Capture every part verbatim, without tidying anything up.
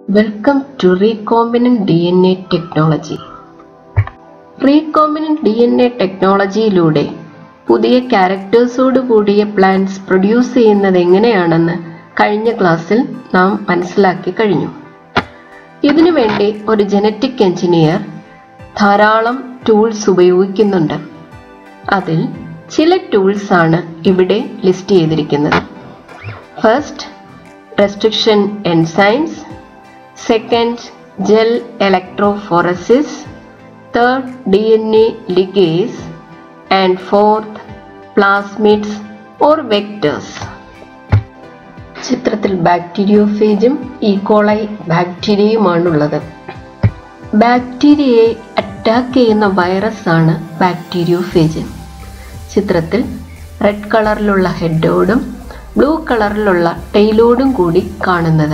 Welcome to Recombinant D N A Technology. Recombinant D N A ടെക്നോളജിയിലൂടെ പുതിയ ക്യാരക്ടേഴ്സോട് കൂടിയ plants produce ചെയ്യുന്നത് എങ്ങനെയാണെന്ന് കഴിഞ്ഞ ക്ലാസ്സിൽ നാം മനസ്സിലാക്കി കഴിഞ്ഞു. ഇതിനു വേണ്ടി ഒരു ജനറ്റിക് എഞ്ചിനീയർ ധാരാളം ടൂൾസ് ഉപയോഗിക്കുന്നുണ്ട്. അതിൽ ചില ടൂൾസ് ആണ് ഇവിടെ ലിസ്റ്റ് ചെയ്തിരിക്കുന്നത്. First, restriction enzymes. Second, gel electrophoresis. Third, D N A ligase. And fourth, plasmids or vectors. ചിത്രത്തിൽ ബാക്ടീരിയോഫേജും ഈക്കോളൈ ബാക്ടീരിയയുമാണുള്ളത്. ബാക്ടീരിയയെ അറ്റാക്ക് ചെയ്യുന്ന വൈറസ് ആണ് ബാക്ടീരിയോഫേജ്. ചിത്രത്തിൽ റെഡ് കളറിലുള്ള ഹെഡോടും ബ്ലൂ കളറിലുള്ള ടെയിലോടും കൂടി കാണുന്നത്.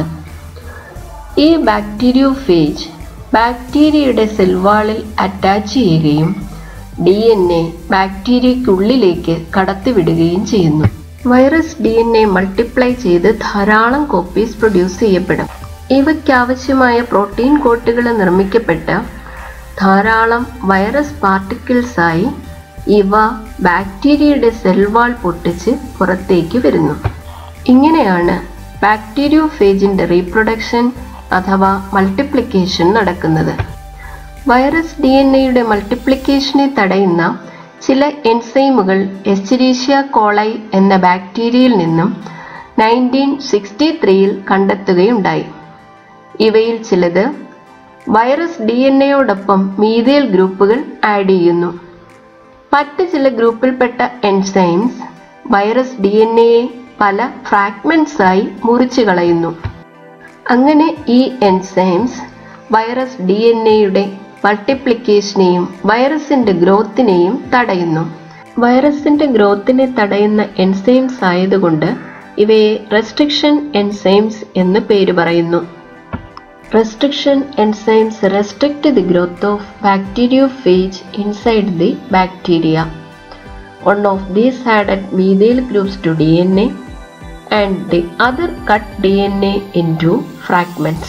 ഈ ബാക്ടീരിയോഫേജ് ബാക്ടീരിയയുടെ സെൽവാളിൽ അറ്റാച്ച് ചെയ്യുകയും ഡി എൻ എ ബാക്ടീരിയയ്ക്കുള്ളിലേക്ക് കടത്തിവിടുകയും ചെയ്യുന്നു. Virus D N A multiply ചെയ്ത് ധാരാളം കോപ്പീസ് പ്രൊഡ്യൂസ് ചെയ്യപ്പെടും. ഇവയ്ക്കാവശ്യമായ പ്രോട്ടീൻ കോട്ടുകൾ നിർമ്മിക്കപ്പെട്ട ധാരാളം വൈറസ് പാർട്ടിക്കിൾസായി ഇവ ബാക്ടീരിയയുടെ സെൽവാൾ പൊട്ടിച്ച് പുറത്തേക്ക് വരുന്നു. ഇങ്ങനെയാണ് ബാക്ടീരിയോഫേജിന്റെ റീപ്രൊഡക്ഷൻ അഥവാ മൾട്ടിപ്ലിക്കേഷൻ നടക്കുന്നത്. വൈറസ് ഡി എൻ എയുടെ മൾട്ടിപ്ലിക്കേഷനെ തടയുന്ന ചില എൻസൈമുകൾ എസ്ചെരീഷ്യ കോളൈ എന്ന ബാക്ടീരിയയിൽ നിന്നും നയൻറ്റീൻ സിക്സ്റ്റി ത്രീയിൽ കണ്ടെത്തുകയുണ്ടായി. ഇവയിൽ ചിലത് വൈറസ് ഡി എൻ എയോടൊപ്പം മീഥൈൽ ഗ്രൂപ്പുകൾ ആഡ് ചെയ്യുന്നു. മറ്റ് ചില ഗ്രൂപ്പിൽപ്പെട്ട എൻസൈംസ് വൈറസ് ഡി എൻ എയെ പല ഫ്രാഗ്മെന്റ്സ് ആയി മുറിച്ചു കളയുന്നു. അങ്ങനെ ഈ എൻസൈംസ് വൈറസ് ഡി എൻ എയുടെ മൾട്ടിപ്ലിക്കേഷനെയും വൈറസിന്റെ ഗ്രോത്തിനെയും തടയുന്നു. വൈറസിന്റെ ഗ്രോത്തിനെ തടയുന്ന എൻസൈംസ് ആയതുകൊണ്ട് ഇവയെ റെസ്ട്രിക്ഷൻ എൻസൈംസ് എന്ന് പേര് പറയുന്നു. Restriction enzymes restrict the growth of bacteriophage inside the bacteria. One of these added methyl groups to D N A and the other cut D N A into fragments.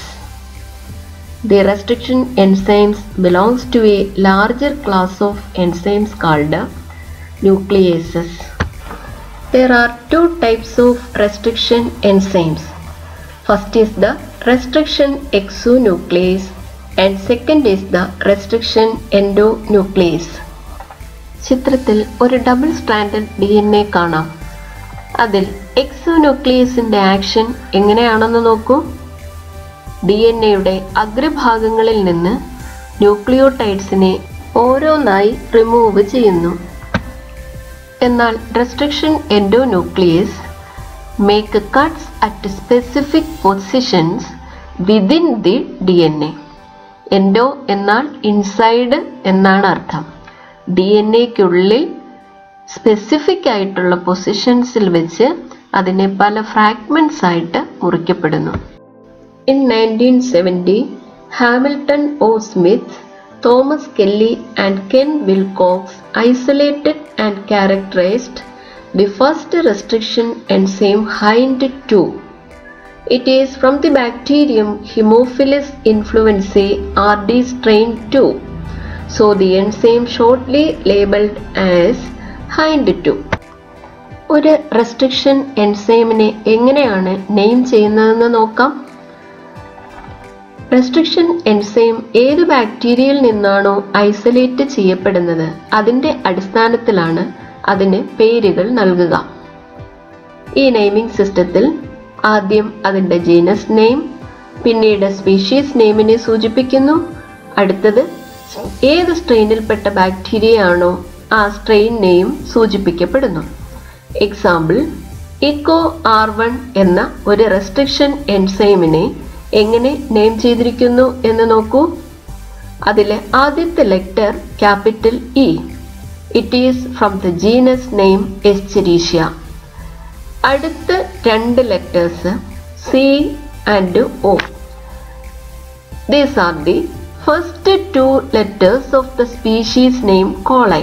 The restriction enzymes belongs to a larger class of enzymes called nucleases. There are two types of restriction enzymes. First is the restriction exonuclease and second is the restriction endonuclease. ചിത്രത്തിൽ ഒരു double stranded D N A കാണാം. അതിൽ എക്സോന്യൂക്ലിയസിന്റെ action എങ്ങനെയാണെന്ന് നോക്കൂ. D N എയുടെ അഗ്രഭാഗങ്ങളിൽ നിന്ന് ന്യൂക്ലിയോടൈഡ്സിനെ ഓരോന്നായി remove ചെയ്യുന്നു. എന്നാൽ restriction endonuclease make cuts at specific positions within the D N A. Endo എന്നാൽ ഇൻസൈഡ് എന്നാണ് അർത്ഥം. ഡി എൻ എക്കുള്ളിൽ സ്പെസിഫിക് ആയിട്ടുള്ള പൊസിഷൻസിൽ വെച്ച് അതിനെ പല ഫ്രാഗ്മെന്റ്സ് ആയിട്ട് മുറിക്കപ്പെടുന്നു. In nineteen seventy, Hamilton O Smith, Thomas Kelly and Ken Wilcox isolated and characterized the first restriction enzyme Hind two. It is from the bacterium Haemophilus influenzae R D strain two. So the enzyme shortly labeled as Hind two. ഒരു restriction എൻസൈമിനെ എങ്ങനെയാണ് name ചെയ്യുന്നതെന്ന് നോക്കാം. Restriction enzyme ഏത് ബാക്ടീരിയയിൽ നിന്നാണോ isolate ചെയ്യപ്പെടുന്നത് അതിന്റെ അടിസ്ഥാനത്തിലാണ് അതിന് പേരുകൾ നൽകുക. ഈ നെയിമിംഗ് സിസ്റ്റത്തിൽ ആദ്യം അതിൻ്റെ ജീനസ് നെയിം, പിന്നീട് സ്പീഷീസ് നെയിമിനെ സൂചിപ്പിക്കുന്നു. അടുത്തത് ഏത് സ്ട്രെയിനിൽപ്പെട്ട ബാക്ടീരിയ ആണോ ആ സ്ട്രെയിൻ നെയിം സൂചിപ്പിക്കപ്പെടുന്നു. എക്സാമ്പിൾ, ഇക്കോ ആർ വൺ എന്ന ഒരു റെസ്ട്രിക്ഷൻ എൻസൈമിനെ എങ്ങനെ നെയിം ചെയ്തിരിക്കുന്നു എന്ന് നോക്കൂ. അതിലെ ആദ്യത്തെ letter capital E. It is from the genus name Escherichia. അടുത്ത രണ്ട് letters C and O. These are the first two letters of the species name coli.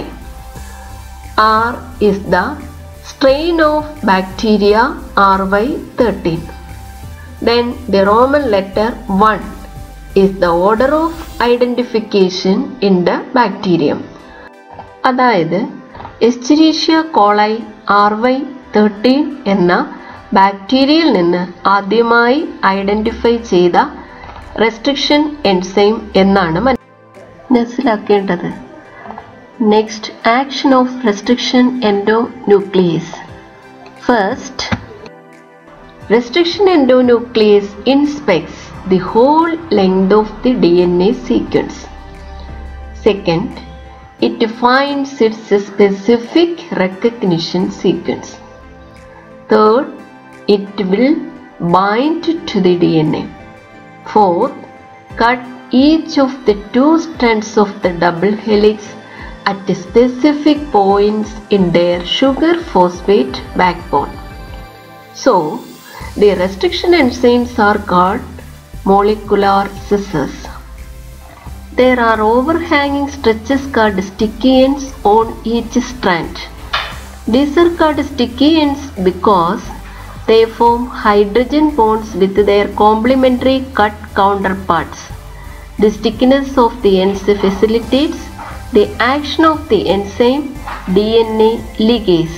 R is the strain of bacteria R Y thirteen. then the Roman letter one is the order of identification in the bacterium. അതായത് Escherichia coli R Y thirteen എന്ന ബാക്ടീരിയയിൽ നിന്ന് ആദ്യമായി identify ചെയ്ത restriction enzyme എന്നാണ് മനസ്സിലാക്കേണ്ടത്. Next, action of restriction endonuclease. First, restriction endonuclease inspects the whole length of the D N A sequence. Second, it finds its specific recognition sequence. Third, it will bind to the D N A. Fourth, cut each of the two strands of the double helix at specific points in their sugar phosphate backbone. So, the restriction enzymes are called molecular scissors. There are overhanging stretches called sticky ends on each strand. These are called sticky ends because they form hydrogen bonds with their complementary cut counterparts. The stickiness of the ends facilitates the action of the enzyme D N A ligase.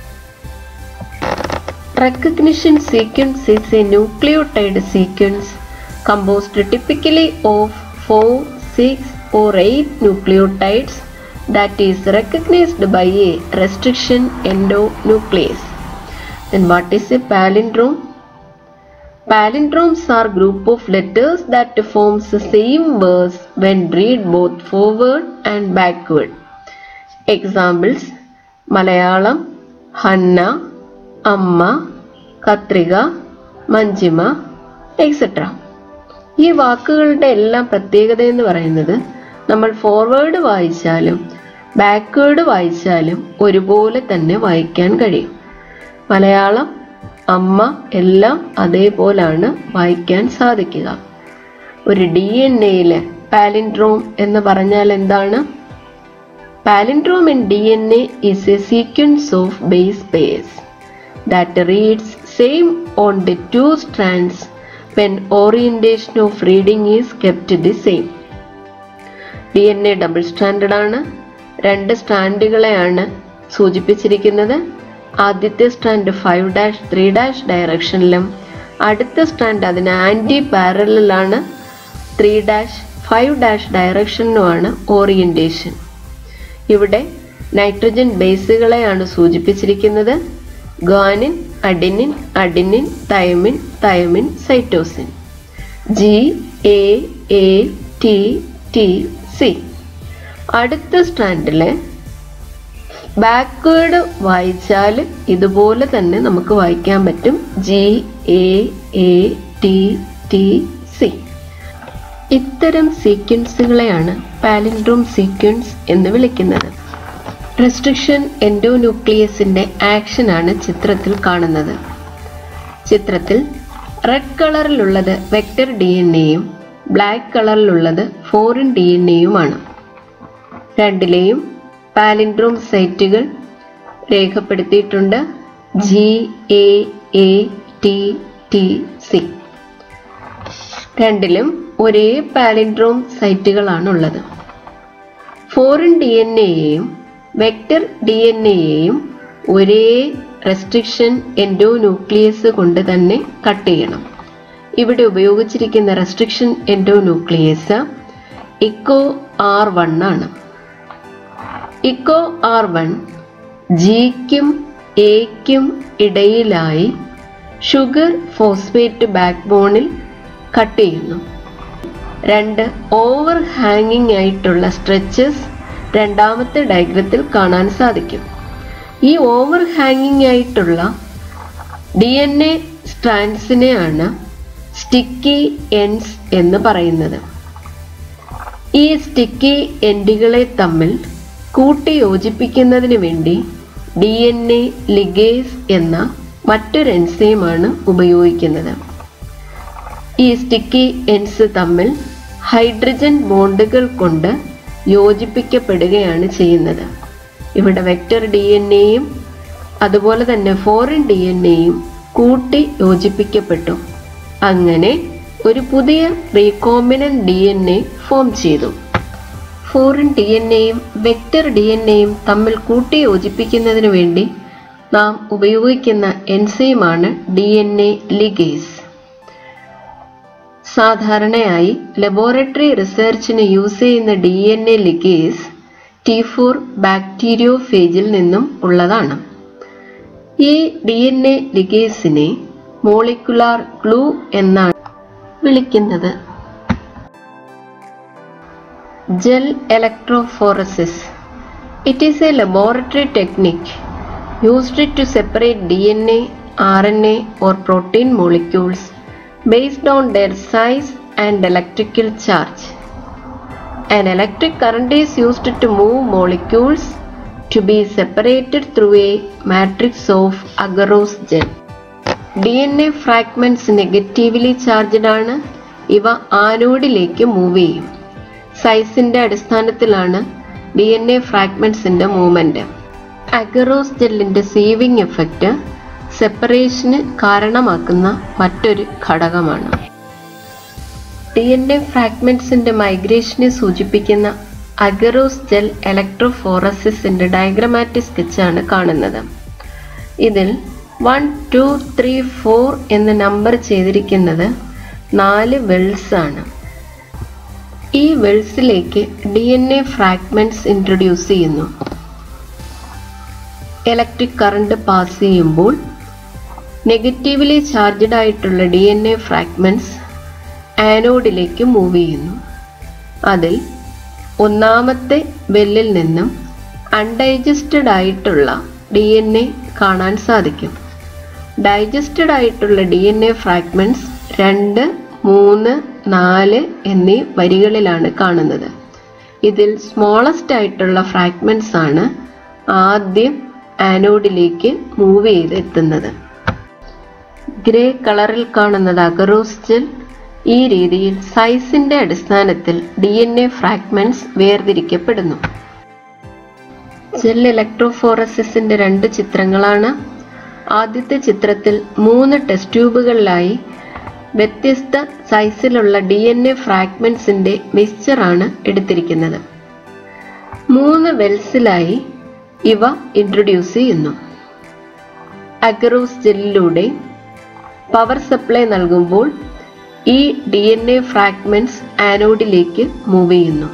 Recognition sequence is a nucleotide sequence composed typically of four, six or eight nucleotides that is recognized by a restriction endonuclease. Then what is a palindrome? Palindromes are group of letters that forms the same verse when read both forward and backward. Examples: Malayalam, Hanna, അമ്മ, കത്രിക, Manjima, etcetera. ഈ വാക്കുകളുടെ എല്ലാം പ്രത്യേകത എന്ന് പറയുന്നത് നമ്മൾ forward വായിച്ചാലും ബാക്ക്വേഡ് വായിച്ചാലും ഒരുപോലെ തന്നെ വായിക്കാൻ കഴിയും. മലയാളം, അമ്മ എല്ലാം അതേപോലാണ് വായിക്കാൻ സാധിക്കുക. ഒരു ഡി എൻ എയിലെ പാലിൻഡ്രോം എന്ന് പറഞ്ഞാൽ എന്താണ്? Palindrome in D N A is a sequence of base pairs that reads same on the two strands when orientation of reading is kept the same. D N A double standard ആണ്. രണ്ട് സ്റ്റാൻഡുകളെയാണ് സൂചിപ്പിച്ചിരിക്കുന്നത്. ആദ്യത്തെ stand five dash three dash ഡയറക്ഷനിലും അടുത്ത stand അതിന് anti പാരലലാണ് three dash five dash ഡയറക്ഷനിലുമാണ് ഓറിയന്റേഷൻ. ഇവിടെ നൈട്രജൻ ബേസുകളെയാണ് സൂചിപ്പിച്ചിരിക്കുന്നത്. Guanine, adenine, adenine, thymine, thymine, cytosine. G, A, A, T, T, C. അടുത്ത സ്റ്റാൻഡിലെ ബാക്ക്വേർഡ് വായിച്ചാൽ ഇതുപോലെ തന്നെ നമുക്ക് വായിക്കാൻ പറ്റും. G, A, A, T, T, C. ഇത്തരം സീക്വൻസുകളെയാണ് പാലിൻഡ്രോം സീക്വൻസ് എന്ന് വിളിക്കുന്നത്. റെസ്ട്രിക്ഷൻ എൻഡോന്യൂക്ലിയസിന്റെ ആക്ഷനാണ് ചിത്രത്തിൽ കാണുന്നത്. ചിത്രത്തിൽ റെഡ് കളറിലുള്ളത് വെക്റ്റർ ഡി എൻ എയും ബ്ലാക്ക് കളറിലുള്ളത് ഫോറിൻ ഡി എൻ എയുമാണ്. രണ്ടിലെയും പാലിൻഡ്രോം സൈറ്റുകൾ രേഖപ്പെടുത്തിയിട്ടുണ്ട്. G, A, A, T, T, C. രണ്ടിലും ഒരേ പാലിൻഡ്രോം സൈറ്റുകളാണുള്ളത്. ഫോറിൻ ഡി എൻ എയെയും വെക്റ്റർ ഡി എൻ എയെയും ഒരേ റെസ്ട്രിക്ഷൻ എൻഡോന്യൂക്ലിയസ് കൊണ്ട് തന്നെ കട്ട് ചെയ്യണം. ഇവിടെ ഉപയോഗിച്ചിരിക്കുന്ന restriction endonuclease Eco R one ആണ്. ഇക്കോ ആർ വൺ ജിക്കും എക്കും ഇടയിലായി ഷുഗർ ഫോസ്ഫേറ്റ് ബാക്ക് ബോണിൽ കട്ട് ചെയ്യുന്നു. രണ്ട് ഓവർ ഹാങ്ങിങ് ആയിട്ടുള്ള സ്ട്രെച്ചസ് രണ്ടാമത്തെ ഡയഗ്രത്തിൽ കാണാൻ സാധിക്കും. ഈ ഓവർ ഹാങ്ങിങ് ആയിട്ടുള്ള ഡി എൻ എ സ്ട്രാൻഡ്സിനെയാണ് സ്റ്റിക്കി എൻഡ്സ് എന്ന് പറയുന്നത്. ഈ സ്റ്റിക്കി എൻഡുകളെ തമ്മിൽ കൂട്ടി യോജിപ്പിക്കുന്നതിന് വേണ്ടി ഡി എൻ എ ലിഗേസ് എന്ന മറ്റൊരു എൻസൈമാണ് ഉപയോഗിക്കുന്നത്. ഈ സ്റ്റിക്കി എൻഡ്സ് തമ്മിൽ ഹൈഡ്രജൻ ബോണ്ടുകൾ കൊണ്ട് യോജിപ്പിക്കപ്പെടുകയാണ് ചെയ്യുന്നത്. ഇവിടെ വെക്റ്റർ ഡി എൻ എയും അതുപോലെ തന്നെ ഫോറിൻ ഡി എൻ എയും കൂട്ടി യോജിപ്പിക്കപ്പെട്ടു. അങ്ങനെ ഒരു പുതിയ recombinant D N A form ചെയ്തു. ഫോറിൻ ഡി എൻ എയും വെക്റ്റർ ഡി എൻ എയും തമ്മിൽ കൂട്ടിയോജിപ്പിക്കുന്നതിന് വേണ്ടി നാം ഉപയോഗിക്കുന്ന എൻസൈമാണ് ഡി എൻ എ ലിഗേസ്. സാധാരണയായി ലബോറട്ടറി റിസർച്ചിന് യൂസ് ചെയ്യുന്ന D N A ligase T four ബാക്ടീരിയോഫേജിൽ നിന്നും ഉള്ളതാണ്. ഈ ഡി എൻ എ ലിഗേസിനെ മോളിക്കുലാർ ഗ്ലൂ എന്നാണ് വിളിക്കുന്നത്. Gel electrophoresis. It is a laboratory technique used to separate D N A, R N A or protein molecules based on their size and electrical charge. An electric current is used to move molecules to be separated through a matrix of agarose gel. D N A fragments negatively charged ആണ്. ഇവ ആനോഡിലേക്ക് move ചെയ്യും. സൈസിന്റെ അടിസ്ഥാനത്തിലാണ് D N A ഫ്രാഗ്മെന്റ്സിന്റെ movement. Agarose ജെല്ലിന്റെ sieving effect സെപ്പറേഷന് കാരണമാക്കുന്ന മറ്റൊരു ഘടകമാണ്. ഡി എൻ എ ഫ്രാഗ്മെന്റ്സിന്റെ മൈഗ്രേഷനെ സൂചിപ്പിക്കുന്ന അഗറോസ് ജെൽ ഇലക്ട്രോഫോറസിസിന്റെ ഡയഗ്രമാറ്റിക് സ്കെച്ചാണ് കാണുന്നത്. ഇതിൽ വൺ ടു ത്രീ ഫോർ എന്ന് നമ്പർ ചെയ്തിരിക്കുന്നത് നാല് വെൽസ് ആണ്. ഈ വെൽസിലേക്ക് D N A fragments introduce ചെയ്യുന്നു. ഇലക്ട്രിക് കറണ്ട് പാസ് ചെയ്യുമ്പോൾ നെഗറ്റീവ്ലി ചാർജ്ഡ് ആയിട്ടുള്ള ഡി എൻ എ ഫ്രാഗ്മെന്റ്സ് ആനോഡിലേക്ക് മൂവ് ചെയ്യുന്നു. അതിൽ ഒന്നാമത്തെ വെല്ലിൽ നിന്നും അൺഡൈജസ്റ്റഡ് ആയിട്ടുള്ള ഡി എൻ എ കാണാൻ സാധിക്കും. ഡൈജസ്റ്റഡ് ആയിട്ടുള്ള ഡി എൻ എ ഫ്രാഗ്മെന്റ്സ് രണ്ട്, മൂന്ന്, നാല് എന്നീ വരികളിലാണ് കാണുന്നത്. ഇതിൽ സ്മോളസ്റ്റ് ആയിട്ടുള്ള ഫ്രാഗ്മെന്റ്സ് ആണ് ആദ്യം ആനോഡിലേക്ക് മൂവ് ചെയ്ത് എത്തുന്നത്. ഗ്രേ കളറിൽ കാണുന്നത് അഗറോസ് ജെൽ. ഈ രീതിയിൽ സൈസിന്റെ അടിസ്ഥാനത്തിൽ ഡി എൻ എ ഫ്രാഗ്മെന്റ്സ് വേർതിരിക്കപ്പെടുന്നു. ജെൽ ഇലക്ട്രോഫോറസിസിന്റെ രണ്ട് ചിത്രങ്ങളാണ്. ആദ്യത്തെ ചിത്രത്തിൽ മൂന്ന് ടെസ്റ്റ് ട്യൂബുകളിലായി വ്യത്യസ്ത സൈസിലുള്ള ഡി എൻ എ ഫ്രാഗ്മെന്റ്സിന്റെ മിക്സ്ചറാണ് എടുത്തിരിക്കുന്നത്. മൂന്ന് വെൽസിലായി ഇവ ഇൻട്രൊഡ്യൂസ് ചെയ്യുന്നു. അഗറോസ് ജെല്ലിലൂടെ പവർ സപ്ലൈ നൽകുമ്പോൾ ഈ ഡി എൻ എ ഫ്രാഗ്മെന്റ്സ് ആനോഡിലേക്ക് മൂവ് ചെയ്യുന്നു.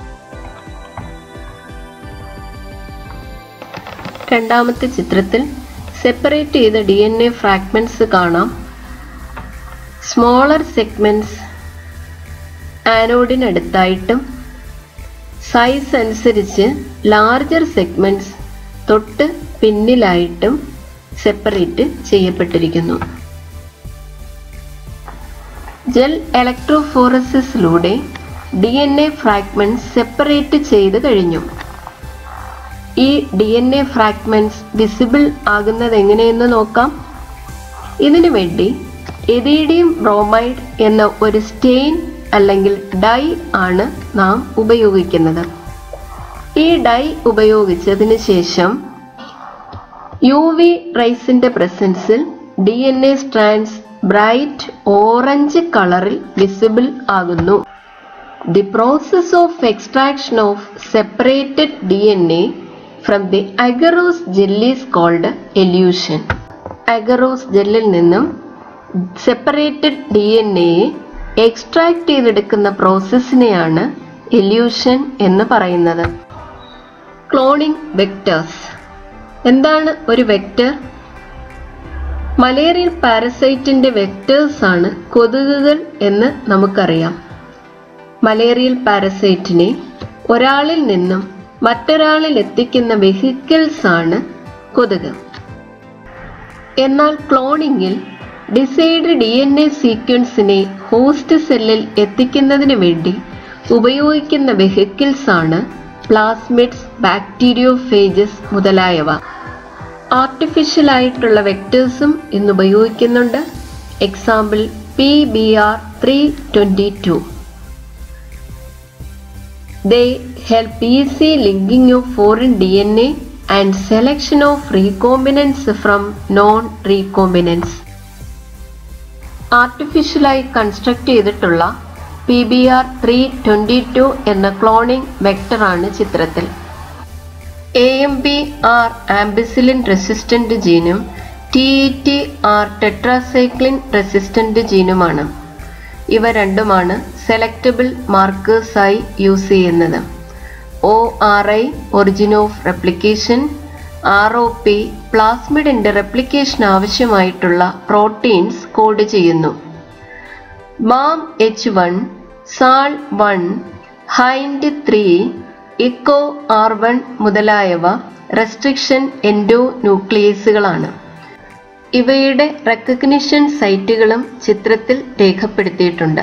രണ്ടാമത്തെ ചിത്രത്തിൽ സെപ്പറേറ്റ് ചെയ്ത ഡി എൻ എ ഫ്രാഗ്മെന്റ്സ് കാണാം. സ്മോളർ സെഗ്മെന്റ്സ് ആനോഡിനടുത്തായിട്ടും സൈസ് അനുസരിച്ച് ലാർജർ സെഗ്മെന്റ്സ് തൊട്ട് പിന്നിലായിട്ടും സെപ്പറേറ്റ് ചെയ്യപ്പെട്ടിരിക്കുന്നു. ജെൽ ഇലക്ട്രോഫോറസിസിലൂടെ D N A fragments separate ചെയ്ത് കഴിഞ്ഞു. ഈ D N A fragments visible ആകുന്നത് എങ്ങനെയെന്ന് നോക്കാം. ഇതിനു വേണ്ടി എരീഡിയം ബ്രോമൈഡ് എന്ന ഒരു സ്റ്റെയിൻ അല്ലെങ്കിൽ ഡൈ ആണ് നാം ഉപയോഗിക്കുന്നത്. ഈ ഡൈ ഉപയോഗിച്ചതിന് ശേഷം യു വി റൈസിന്റെ പ്രസൻസിൽ D N A strands bright orange കളറിൽ വിസിബിൾ ആകുന്നു. The process of extraction of separated D N A from the agarose gel is called elution. Agarose ജെല്ലിൽ നിന്നും separated D N A extract ചെയ്തെടുക്കുന്ന പ്രോസസ്സിനെയാണ് elution എന്ന് പറയുന്നത്. Cloning vectors. എന്താണ് ഒരു വെക്ടർ? മലേറിയൽ പാരസൈറ്റിന്റെ വെക്ടേഴ്സ് ആണ് കൊതുകുകൾ എന്ന് നമുക്കറിയാം. മലേറിയൽ പാരസൈറ്റിനെ ഒരാളിൽ നിന്നും മറ്റൊരാളിൽ എത്തിക്കുന്ന വെഹിക്കിൾസ് ആണ് കൊതുക്. എന്നാൽ ക്ലോണിങ്ങിൽ ഡിസൈഡ് ഡി എൻ എ സീക്വൻസിനെ ഹോസ്റ്റ് സെല്ലിൽ എത്തിക്കുന്നതിന് വേണ്ടി ഉപയോഗിക്കുന്ന വെഹിക്കിൾസ് ആണ് പ്ലാസ്മിഡ്സ്, ബാക്ടീരിയോഫേജസ് മുതലായവ. ആർട്ടിഫിഷ്യൽ ആയിട്ടുള്ള വെക്ടേഴ്സും ഇന്ന് ഉപയോഗിക്കുന്നുണ്ട്. Example P B R three twenty two. They help easy linking of foreign D N A and selection of recombinants from non-recombinants. ആർട്ടിഫിഷ്യലായി കൺസ്ട്രക്ട് ചെയ്തിട്ടുള്ള P B R three twenty two എന്ന cloning വെക്ടറാണ് ചിത്രത്തിൽ. A M B R ampicillin resistant ജീനും T E T R tetracycline resistant ജീനുമാണ്. ഇവ രണ്ടുമാണ് selectable മാർക്കേഴ്സായി യൂസ് ചെയ്യുന്നത്. O R I origin of replication, R O P പ്ലാസ്മിഡിന്റെ റെപ്ലിക്കേഷൻ ആവശ്യമായിട്ടുള്ള പ്രോട്ടീൻസ് കോഡ് ചെയ്യുന്നു. Bam H one, Sal one, Hind three, Eco R one മുതലായവ റെസ്ട്രിക്ഷൻ എൻഡോ ന്യൂക്ലിയസുകളാണ്. ഇവയുടെ റെക്കഗ്നിഷൻ സൈറ്റുകളും ചിത്രത്തിൽ രേഖപ്പെടുത്തിയിട്ടുണ്ട്.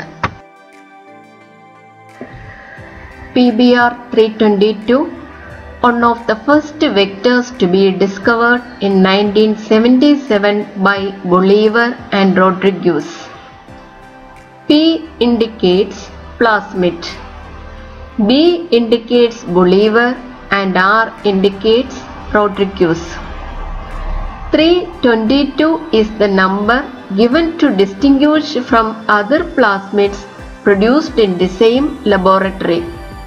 P B R three twenty two, one of the first vectors to be discovered in nineteen seventy-seven by Bolivar and Rodriguez. P indicates plasmid, B indicates Bolivar and R indicates Rodriguez. three twenty-two is the number given to distinguish from other plasmids produced in the same laboratory.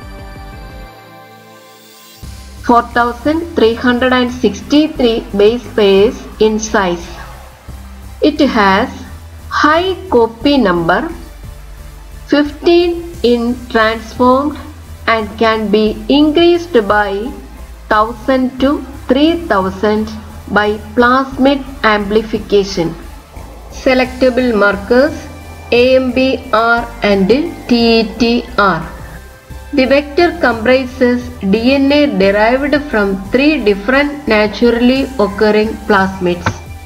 four thousand three hundred sixty-three base pairs in size. It has high copy number, fifteen in transformed, and can be increased by one thousand to three thousand by plasmid amplification. Selectable markers A M B R and T E T R. The vector comprises D N A derived from three different naturally occurring plasmids.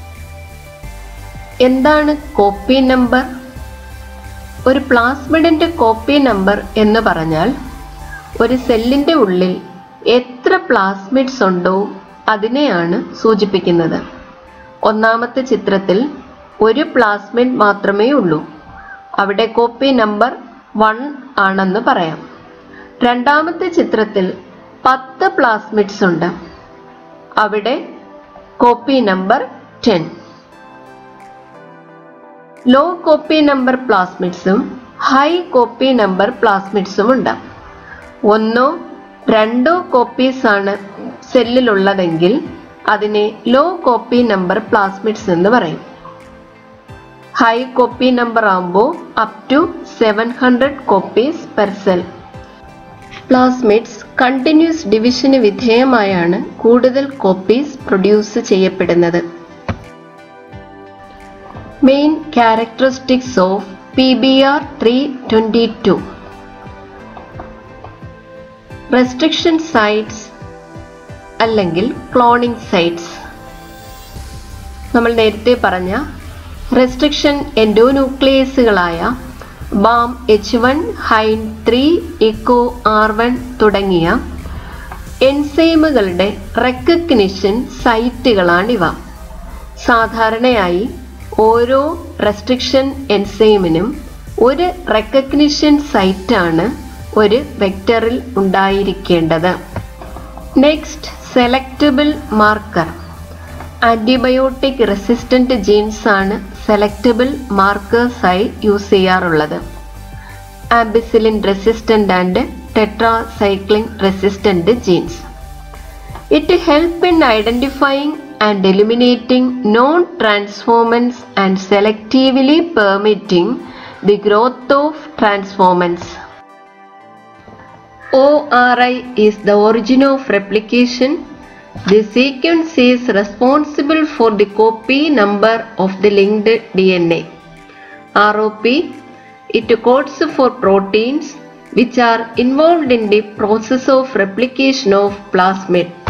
എന്താണ് copy number? ഒരു പ്ലാസ്മിഡിന്റെ copy number എന്ന് പറഞ്ഞാൽ ഒരു സെല്ലിന്റെ ഉള്ളിൽ എത്ര plasmids ഉണ്ടോ അതിനെയാണ് സൂചിപ്പിക്കുന്നത്. ഒന്നാമത്തെ ചിത്രത്തിൽ ഒരു പ്ലാസ്മിഡ് മാത്രമേ ഉള്ളൂ. അവിടെ കോപ്പി നമ്പർ വൺ ആണെന്ന് പറയാം. രണ്ടാമത്തെ ചിത്രത്തിൽ പത്ത് പ്ലാസ്മിഡ്സ് ഉണ്ട്. അവിടെ copy number ten. Low copy number പ്ലാസ്മിഡ്സും ഹൈ കോപ്പി നമ്പർ പ്ലാസ്മിഡ്സും ഉണ്ട്. ഒന്നോ രണ്ടോ കോപ്പീസ് ആണ് സെല്ലിലുള്ളതെങ്കിൽ അതിനെ ലോ കോപ്പി നമ്പർ പ്ലാസ്മിഡ്സ് എന്ന് പറയും. ഹൈ കോപ്പി നമ്പർ ആകുമ്പോൾ up to seven hundred copies per cell. Plasmids continuous ഡിവിഷന് വിധേയമായാണ് കൂടുതൽ കോപ്പീസ് പ്രൊഡ്യൂസ് ചെയ്യപ്പെടുന്നത്. Main characteristics of P B R three twenty two. Restriction sites അല്ലെങ്കിൽ ക്ലോണിംഗ് സൈറ്റ്സ്. നമ്മൾ നേരത്തെ പറഞ്ഞ റെസ്ട്രിക്ഷൻ എൻഡോന്യൂക്ലിയസുകളായ Bam H one, Hind three, Eco R one തുടങ്ങിയ എൻസൈമുകളുടെ റെക്കഗ്നിഷൻ സൈറ്റുകളാണിവ. സാധാരണയായി ഓരോ റെസ്ട്രിക്ഷൻ എൻസൈമിനും ഒരു റെക്കഗ്നിഷൻ സൈറ്റാണ് ഒരു വെക്ടറിൽ ഉണ്ടായിരിക്കേണ്ടത്. Next, selectable marker. Antibiotic resistant genes ആണ് സെലക്റ്റബിൾ മാർക്കേഴ്സായി യൂസ് ചെയ്യാറുള്ളത്. Ampicillin resistant and tetracycline resistant genes. It help in identifying and eliminating non-transformants and selectively permitting the growth of transformants. O R I is the origin of replication. The sequence is responsible for the copy number of the linked D N A. R O P, it codes for proteins which are involved in the process of replication of plasmid.